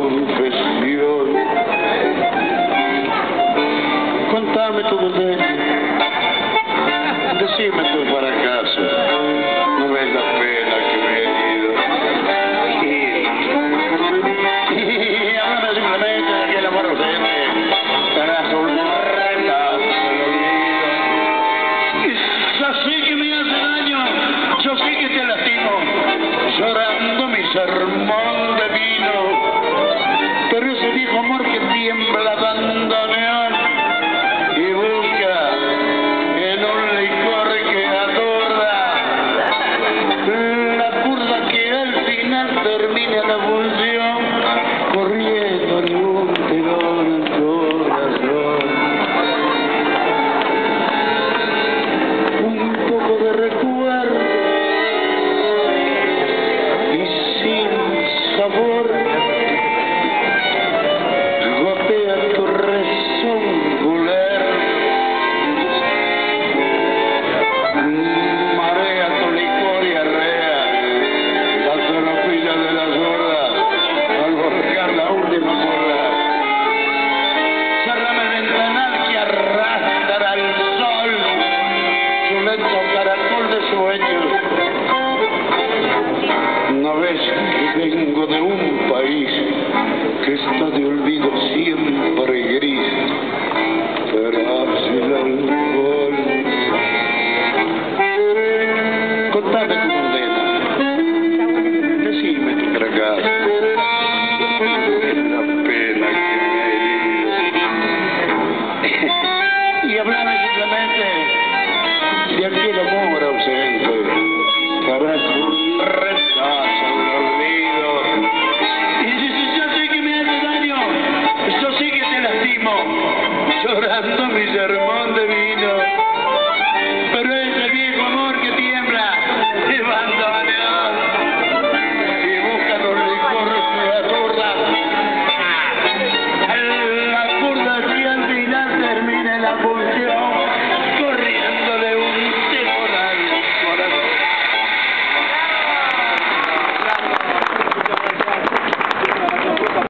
confesión. Contame tu condena, decime tu fracaso, no ves la pena que me he ido. Y háblame simplemente de aquel amor ausente, para soltarlas el olvido. Ya sé que me hace daño, yo sé que te lastimo, llorando mi sermón de vino, pero ese viejo amor que tiembla bandoneón y busca en un licor que atorda la curda que al final termina la